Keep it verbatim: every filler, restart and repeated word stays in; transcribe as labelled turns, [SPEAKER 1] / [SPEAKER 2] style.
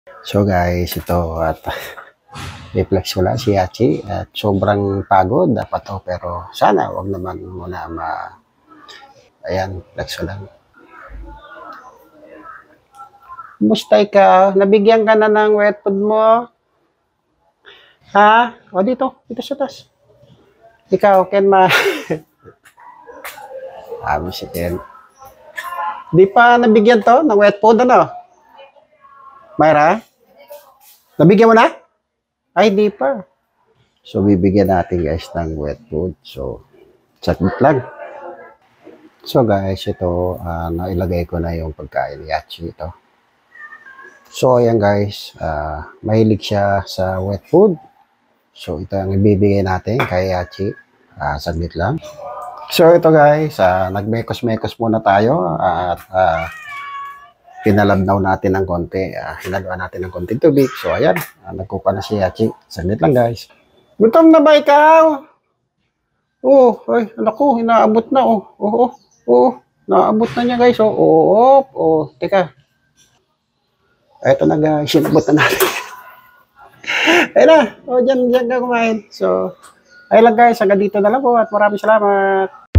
[SPEAKER 1] So guys, ito at reflex ko lang si Hachi at sobrang pagod dapat to pero sana wag naman muna ma ayan, flex ko lang. Kumusta ka? Nabigyan ka na ng wet food mo? Ha? O dito, dito sa taas. Ikaw, Ken ma. Sabi si Ken. Di pa nabigyan to ng wet food ano? Myra? Nabigyan mo na? Ay, di pa. So, bibigyan natin guys ng wet food. So, saglit lang. So guys, ito, uh, nailagay ko na yung pagkain ni Hachi ito. So, ayan guys, uh, mahilig siya sa wet food. So, ito ang ibibigay natin kay Hachi. Uh, saglit lang. So, ito guys, uh, nagmekos-mekos muna tayo at uh, pinalabnaw natin ng konti. Uh, hinaluan natin ng konti tubig. So, ayan, uh, nagkuka na si Hachi. Saglit lang guys. Gutom na ba ikaw? Oh, ay, anak ko, inaabot na oh. Oo, oh, oh, naabot na niya guys. Oh, oh, oh, teka. Ito na guys, sinabot na natin. Ayun na, oh, dyan, dyan ka kumain. So, ayun lang guys, hanggang dito na lang po at maraming salamat.